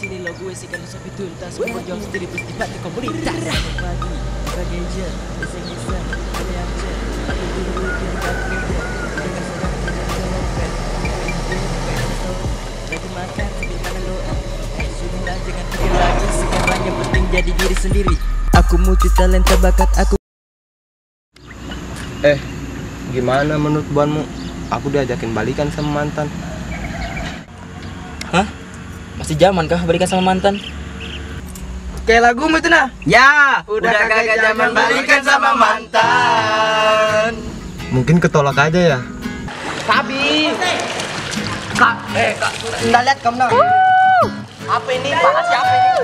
sini lo gue sih kan sampai tuntas. Gue jual sendiri terus dibantu komunitas. Pagi, bagai je, iseng-iseng, ada yang je. Aku dulu yang gak kerja, dengan sedang tidak terlopet. Lagi makan sambil tangan doa. Sudahlah jangan pikir lagi, sekarang yang penting jadi diri sendiri. Aku multi talenta bakat aku. Gimana menurut buanmu? Aku diajakin balikan sama mantan. Hah? Masih zaman kah balikan sama mantan? Kayak lagumu itu nah. Ya, udah kagak zaman balikan sama mantan. Mungkin ketolak aja ya. Sabi. Kak, nggak lihat kamu nah. Apa ini? Bahas siapa ini?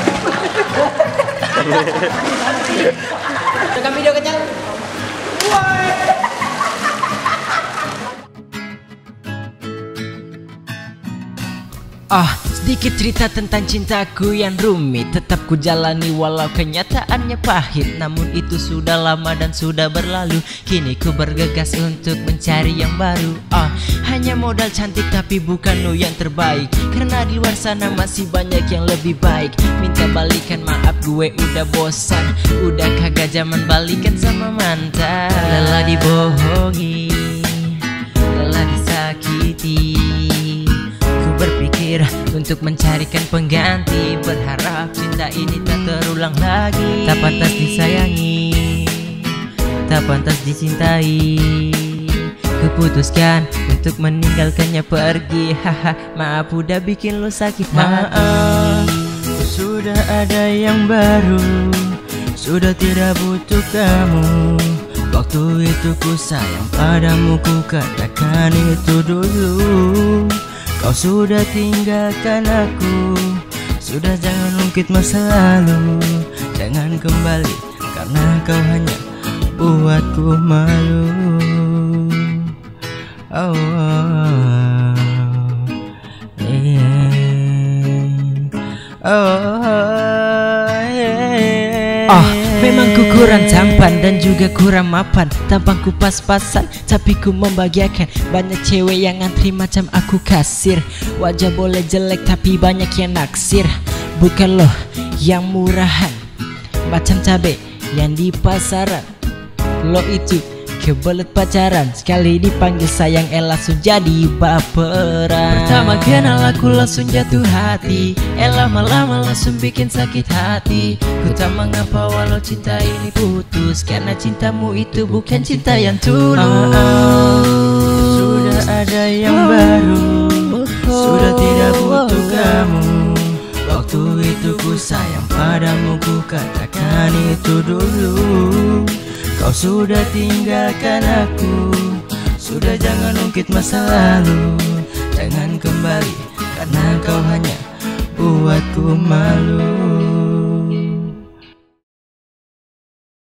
Rekam video kecil. Sedikit cerita tentang cintaku yang rumit, tetap ku jalani walau kenyataannya pahit. Namun itu sudah lama dan sudah berlalu. Kini ku bergegas untuk mencari yang baru. Hanya modal cantik tapi bukan lo yang terbaik, karena di luar sana masih banyak yang lebih baik. Minta balikan maaf gue udah bosan, udah kagak zaman balikan sama mantan. Lelah dibohongi, lelah disakiti. Berpikir untuk mencarikan pengganti, berharap cinta ini tak terulang lagi. Tak pantas disayangi, tak pantas dicintai. Kuputuskan untuk meninggalkannya pergi. Maaf udah bikin lo sakit hati. Sudah ada yang baru, sudah tidak butuh kamu. Waktu itu ku sayang padamu, ku katakan itu dulu. Kau sudah tinggalkan aku, sudah jangan ungkit masa lalu. Jangan kembali karena kau hanya buatku malu. Memang ku kurang tampan dan juga kurang mapan. Tampangku pas-pasan tapi ku membahagiakan. Banyak cewek yang ngantri macam aku kasir. Wajah boleh jelek tapi banyak yang naksir. Bukan lo yang murahan macam cabe yang di pasaran. Lo itu kebelet pacaran, sekali dipanggil sayang langsung jadi baperan. Pertama kenal aku langsung jatuh hati, lama-lama langsung bikin sakit hati. Ku tak mengapa walau cinta ini putus, karena cintamu itu bukan cinta yang tulus. Sudah ada yang baru, sudah tidak butuh kamu. Waktu itu ku sayang padamu, ku katakan itu dulu. Kau sudah tinggalkan aku, sudah jangan ungkit masa lalu. Jangan kembali karena kau hanya buatku malu.